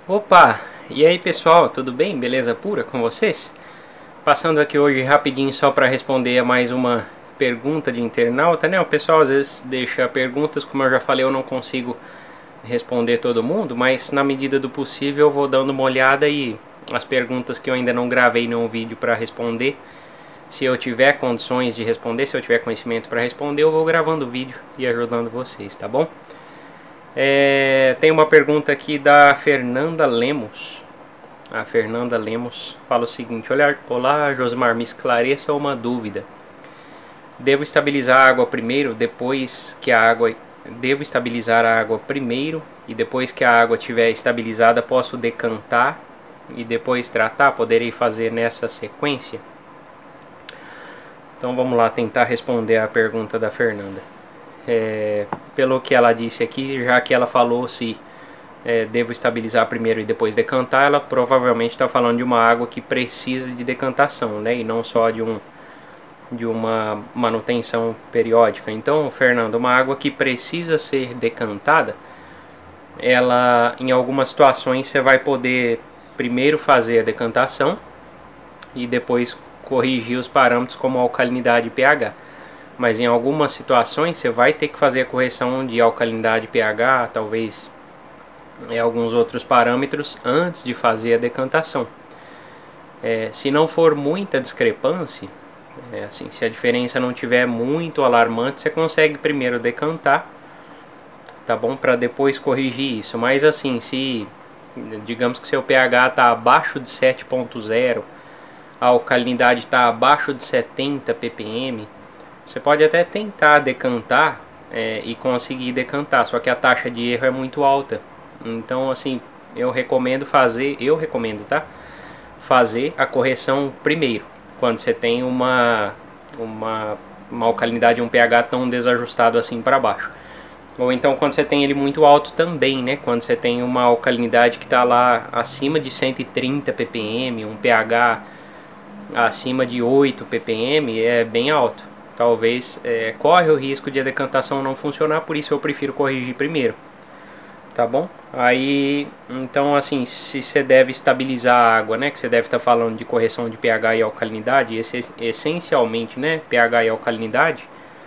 Opa! E aí pessoal, tudo bem? Beleza pura com vocês? Passando aqui hoje rapidinho só para responder a mais uma pergunta de internauta, né? O pessoal às vezes deixa perguntas, como eu já falei, eu não consigo responder todo mundo, mas na medida do possível eu vou dando uma olhada e as perguntas que eu ainda não gravei nenhum vídeo para responder, se eu tiver condições de responder, se eu tiver conhecimento para responder, eu vou gravando o vídeo e ajudando vocês, tá bom? Tem uma pergunta aqui da Fernanda Lemos. A Fernanda Lemos fala o seguinte: olá Josmar, me esclareça uma dúvida. Devo estabilizar a água primeiro, Devo estabilizar a água primeiro e depois que a água estiver estabilizada posso decantar e depois tratar? Poderei fazer nessa sequência? Então vamos lá tentar responder a pergunta da Fernanda. Pelo que ela disse aqui, já que ela falou se devo estabilizar primeiro e depois decantar, ela provavelmente está falando de uma água que precisa de decantação, né? E não só de uma manutenção periódica. Então, Fernando, uma água que precisa ser decantada, ela, em algumas situações, você vai poder primeiro fazer a decantação e depois corrigir os parâmetros como alcalinidade e pH. Mas em algumas situações você vai ter que fazer a correção de alcalinidade e pH, talvez alguns outros parâmetros antes de fazer a decantação. Se não for muita discrepância, assim, se a diferença não tiver muito alarmante, você consegue primeiro decantar, tá bom? Para depois corrigir isso. Mas assim, se digamos que seu pH está abaixo de 7.0, a alcalinidade está abaixo de 70 ppm, você pode até tentar decantar e conseguir decantar, só que a taxa de erro é muito alta. Então, assim, eu recomendo, tá? Fazer a correção primeiro, quando você tem uma alcalinidade, um pH tão desajustado assim para baixo. Ou então quando você tem ele muito alto também, né? Quando você tem uma alcalinidade que está lá acima de 130 ppm, um pH acima de 8 ppm, é bem alto. Talvez corre o risco de a decantação não funcionar, por isso eu prefiro corrigir primeiro, tá bom? Aí, então assim, se você deve estabilizar a água, né, que você deve estar falando de correção de pH e alcalinidade, essencialmente, né, pH e alcalinidade,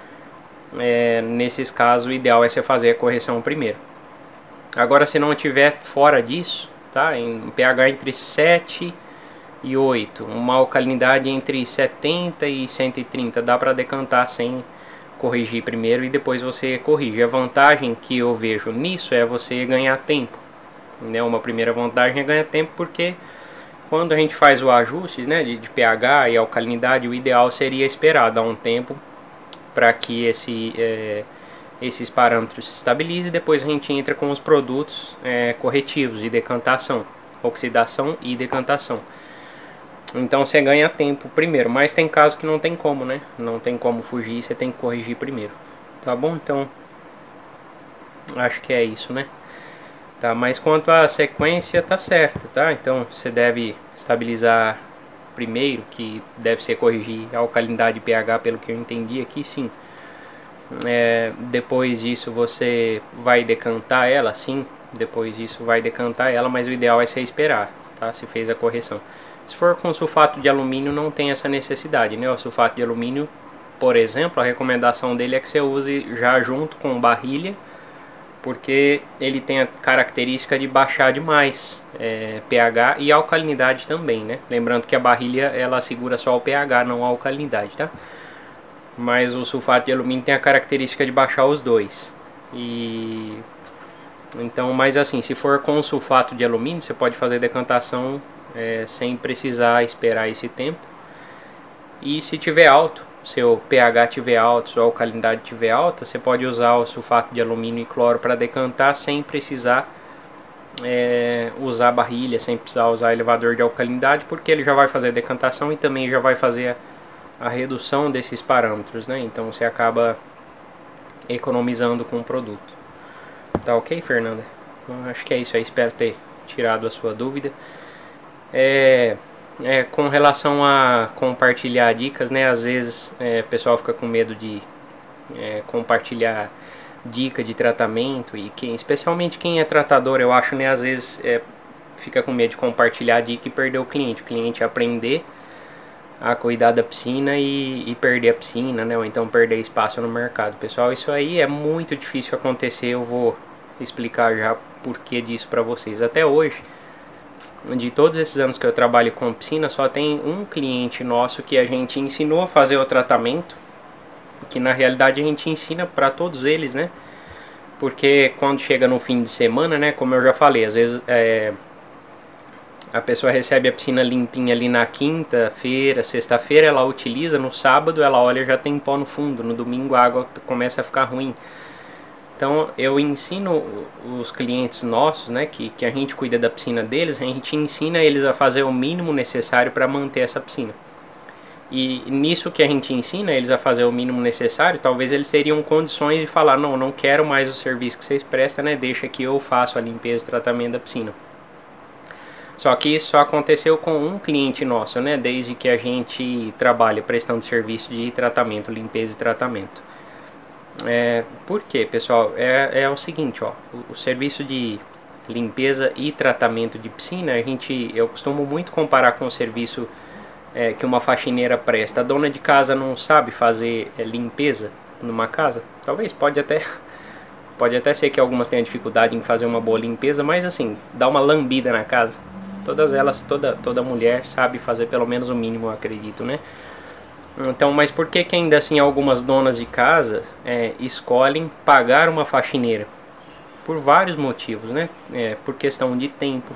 nesses casos o ideal é você fazer a correção primeiro. Agora, se não tiver fora disso, tá, em pH entre 7 e 8, uma alcalinidade entre 70 e 130, dá para decantar sem corrigir primeiro e depois você corrige. A vantagem que eu vejo nisso é você ganhar tempo, né? Uma primeira vantagem é ganhar tempo, porque quando a gente faz o ajuste, né, de pH e alcalinidade, o ideal seria esperar, dar um tempo para que esses parâmetros se estabilizem, e depois a gente entra com os produtos corretivos de decantação, oxidação e decantação. Então você ganha tempo primeiro, mas tem casos que não tem como, né? Não tem como fugir, você tem que corrigir primeiro. Tá bom? Então, acho que é isso, né? Tá, mas quanto à sequência, tá certo, tá? Então você deve estabilizar primeiro, que deve ser corrigir a alcalinidade e pH, pelo que eu entendi aqui, sim. Depois disso você vai decantar ela, sim. Depois disso vai decantar ela, mas o ideal é você esperar, tá? Se fez a correção. Se for com sulfato de alumínio, não tem essa necessidade, né? O sulfato de alumínio, por exemplo, a recomendação dele é que você use já junto com barrilha, porque ele tem a característica de baixar demais pH e alcalinidade também, né? Lembrando que a barrilha, ela segura só o pH, não a alcalinidade, tá? Mas o sulfato de alumínio tem a característica de baixar os dois. Então, mas assim, se for com sulfato de alumínio, você pode fazer decantação sem precisar esperar esse tempo. E se tiver alto, seu pH tiver alto, sua alcalinidade tiver alta, você pode usar o sulfato de alumínio e cloro para decantar sem precisar usar barrilha, sem precisar usar elevador de alcalinidade, porque ele já vai fazer a decantação e também já vai fazer a redução desses parâmetros, né? Então você acaba economizando com o produto. Tá ok, Fernanda? Então, acho que é isso aí, espero ter tirado a sua dúvida. Com relação a compartilhar dicas, né? Às vezes o pessoal fica com medo de compartilhar dica de tratamento, e especialmente quem é tratador, eu acho, né? Às vezes fica com medo de compartilhar a dica e perder o cliente aprender a cuidar da piscina e perder a piscina, né? Ou então perder espaço no mercado. Pessoal, isso aí é muito difícil acontecer, eu vou explicar já por que disso para vocês. Até hoje, de todos esses anos que eu trabalho com piscina, só tem um cliente nosso que a gente ensinou a fazer o tratamento, que na realidade a gente ensina para todos eles, né? Porque quando chega no fim de semana, né, como eu já falei, às vezes a pessoa recebe a piscina limpinha ali na quinta-feira, sexta-feira, ela utiliza, no sábado ela olha, já tem pó no fundo, no domingo a água começa a ficar ruim. Então eu ensino os clientes nossos, né, que a gente cuida da piscina deles, a gente ensina eles a fazer o mínimo necessário para manter essa piscina. E nisso que a gente ensina eles a fazer o mínimo necessário, talvez eles teriam condições de falar, não quero mais o serviço que vocês prestam, né, deixa que eu faço a limpeza e tratamento da piscina. Só que isso só aconteceu com um cliente nosso, né? Desde que a gente trabalha prestando serviço de tratamento, limpeza e tratamento. Por quê, pessoal? É o seguinte, ó, o serviço de limpeza e tratamento de piscina, eu costumo muito comparar com o serviço que uma faxineira presta. A dona de casa não sabe fazer limpeza numa casa? Talvez, pode até ser que algumas tenham dificuldade em fazer uma boa limpeza, mas assim, dá uma lambida na casa. Todas elas, toda mulher sabe fazer pelo menos o mínimo, eu acredito, né? Então, mas por que ainda assim algumas donas de casa escolhem pagar uma faxineira? Por vários motivos, né? Por questão de tempo,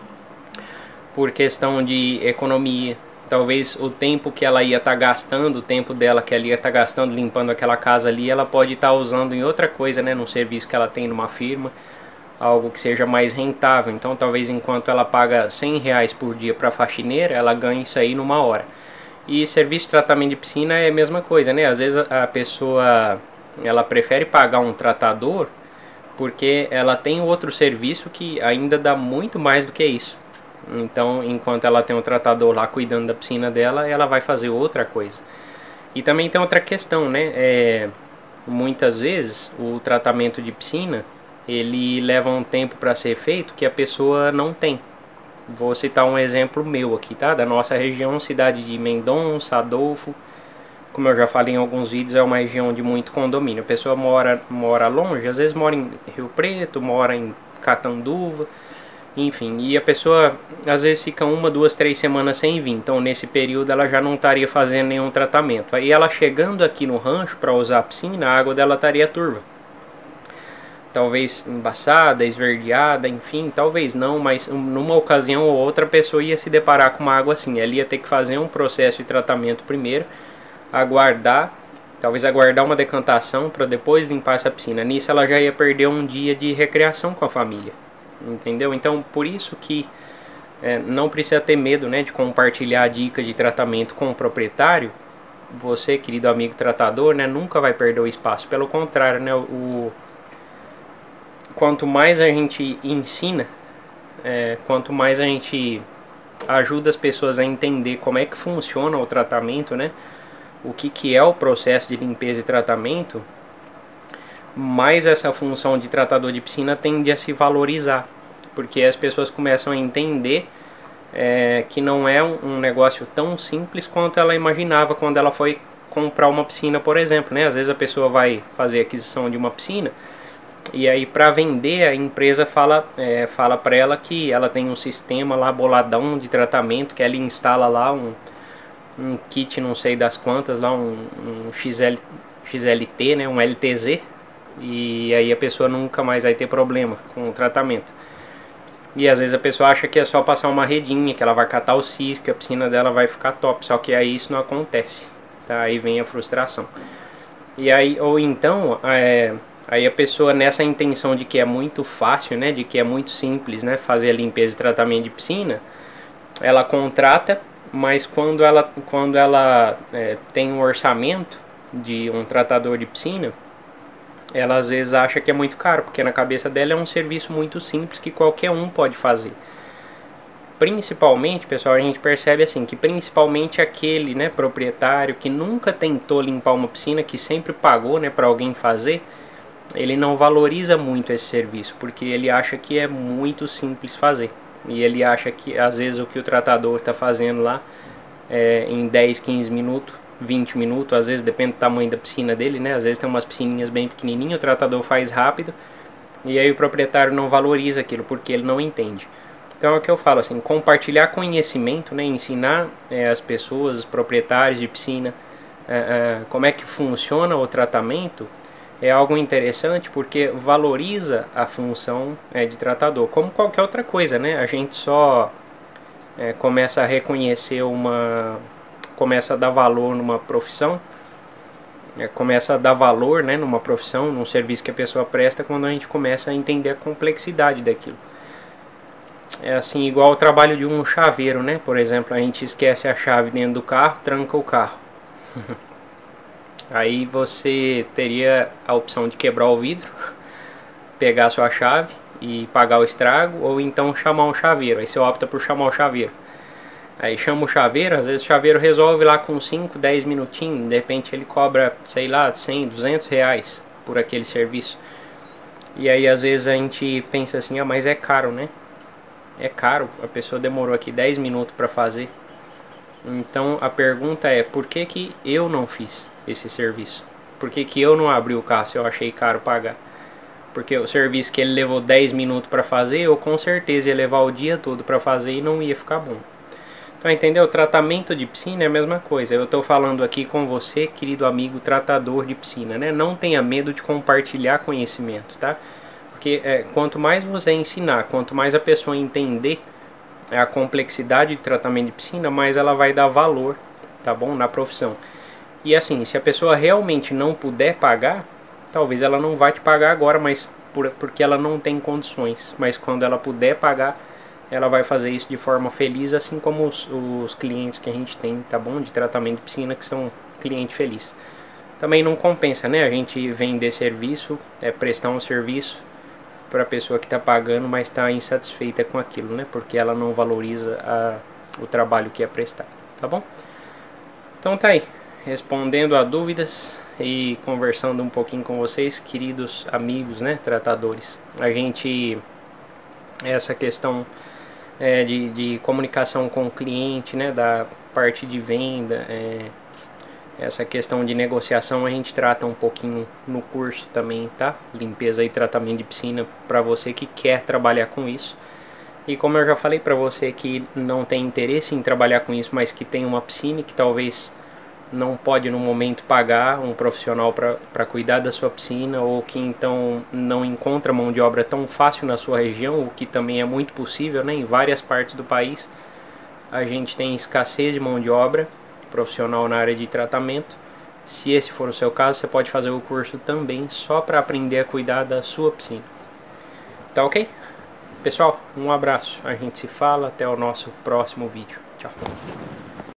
por questão de economia. Talvez o tempo que ela ia estar gastando, o tempo dela que ela ia estar gastando limpando aquela casa ali, ela pode estar usando em outra coisa, né? Num serviço que ela tem numa firma, algo que seja mais rentável. Então talvez enquanto ela paga R$100 por dia para a faxineira, ela ganhe isso aí numa hora. E serviço de tratamento de piscina é a mesma coisa, né? Às vezes a pessoa ela prefere pagar um tratador porque ela tem outro serviço que ainda dá muito mais do que isso. Então enquanto ela tem um tratador lá cuidando da piscina dela, ela vai fazer outra coisa. E também tem outra questão, né? Muitas vezes o tratamento de piscina ele leva um tempo para ser feito que a pessoa não tem. Vou citar um exemplo meu aqui, tá? Da nossa região, cidade de Mendonça, Adolfo. Como eu já falei em alguns vídeos, é uma região de muito condomínio. A pessoa mora longe, às vezes mora em Rio Preto, mora em Catanduva, enfim. E a pessoa às vezes fica 1, 2, 3 semanas sem vir. Então nesse período ela já não estaria fazendo nenhum tratamento. Aí ela chegando aqui no rancho para usar a piscina, a água dela estaria turva. Talvez embaçada, esverdeada, enfim, talvez não, mas numa ocasião ou outra a pessoa ia se deparar com uma água assim. Ela ia ter que fazer um processo de tratamento primeiro, talvez aguardar uma decantação para depois limpar essa piscina. Nisso ela já ia perder um dia de recreação com a família, entendeu? Então por isso que não precisa ter medo, né, de compartilhar a dica de tratamento com o proprietário. Você, querido amigo tratador, né, nunca vai perder o espaço. Pelo contrário, né, quanto mais a gente ensina, quanto mais a gente ajuda as pessoas a entender como é que funciona o tratamento, né? O que é o processo de limpeza e tratamento, mais essa função de tratador de piscina tende a se valorizar. Porque as pessoas começam a entender que não é um negócio tão simples quanto ela imaginava quando ela foi comprar uma piscina, por exemplo, né? Às vezes a pessoa vai fazer aquisição de uma piscina e aí para vender a empresa fala para ela que ela tem um sistema lá boladão de tratamento, que ela instala lá um kit não sei das quantas, lá um XLT, né, um LTZ, e aí a pessoa nunca mais vai ter problema com o tratamento. E às vezes a pessoa acha que é só passar uma redinha, que ela vai catar o cis, que a piscina dela vai ficar top, só que aí isso não acontece, tá? Aí vem a frustração. E aí, ou então, aí a pessoa nessa intenção de que é muito fácil, né, de que é muito simples, né, fazer a limpeza e tratamento de piscina, ela contrata, mas quando ela tem um orçamento de um tratador de piscina, ela às vezes acha que é muito caro, porque na cabeça dela é um serviço muito simples que qualquer um pode fazer. Principalmente, pessoal, a gente percebe assim, que principalmente aquele, né, proprietário que nunca tentou limpar uma piscina, que sempre pagou, né, para alguém fazer, ele não valoriza muito esse serviço, porque ele acha que é muito simples fazer. e ele acha que às vezes o que o tratador está fazendo lá em 10, 15 minutos, 20 minutos, às vezes depende do tamanho da piscina dele, né? Às vezes tem umas piscininhas bem pequenininhas, o tratador faz rápido e aí o proprietário não valoriza aquilo porque ele não entende. Então é o que eu falo, assim, compartilhar conhecimento, né? Ensinar as pessoas, os proprietários de piscina, como é que funciona o tratamento é algo interessante porque valoriza a função de tratador, como qualquer outra coisa, né? A gente só começa a reconhecer começa a dar valor numa profissão, começa a dar valor, né, numa profissão, num serviço que a pessoa presta quando a gente começa a entender a complexidade daquilo. É assim, igual o trabalho de um chaveiro, né? Por exemplo, a gente esquece a chave dentro do carro, tranca o carro. Aí você teria a opção de quebrar o vidro, pegar a sua chave e pagar o estrago, ou então chamar um chaveiro. Aí você opta por chamar o chaveiro. Aí chama o chaveiro, às vezes o chaveiro resolve lá com 5, 10 minutinhos, de repente ele cobra, sei lá, 100, 200 reais por aquele serviço. E aí às vezes a gente pensa assim, mas é caro, né? É caro, a pessoa demorou aqui 10 minutos para fazer. Então a pergunta é, por que que eu não fiz esse serviço? Por que que eu não abri o carro se eu achei caro pagar? Porque o serviço que ele levou 10 minutos para fazer, eu com certeza ia levar o dia todo para fazer e não ia ficar bom. Então, entendeu? O tratamento de piscina é a mesma coisa. Eu estou falando aqui com você, querido amigo tratador de piscina, né? Não tenha medo de compartilhar conhecimento, tá? Porque quanto mais você ensinar, quanto mais a pessoa entender a complexidade de tratamento de piscina, mais ela vai dar valor, tá bom? Na profissão. E assim, se a pessoa realmente não puder pagar, talvez ela não vai te pagar agora, mas porque ela não tem condições. Mas quando ela puder pagar, ela vai fazer isso de forma feliz, assim como os clientes que a gente tem, tá bom? De tratamento de piscina, que são cliente feliz. Também não compensa, né? A gente vender serviço, prestar um serviço para a pessoa que está pagando, mas está insatisfeita com aquilo, né? Porque ela não valoriza o trabalho que é prestado, tá bom? Então tá aí, respondendo a dúvidas e conversando um pouquinho com vocês, queridos amigos, né? Tratadores. A gente, essa questão de comunicação com o cliente, né, da parte de venda, essa questão de negociação a gente trata um pouquinho no curso também, tá? Limpeza e tratamento de piscina para você que quer trabalhar com isso. E como eu já falei para você que não tem interesse em trabalhar com isso, mas que tem uma piscina e que talvez não pode no momento pagar um profissional para cuidar da sua piscina, ou que então não encontra mão de obra tão fácil na sua região, o que também é muito possível, né? Em várias partes do país a gente tem escassez de mão de obra profissional na área de tratamento. Se esse for o seu caso, você pode fazer o curso também só para aprender a cuidar da sua piscina. Tá ok? Pessoal, um abraço, a gente se fala, até o nosso próximo vídeo. Tchau.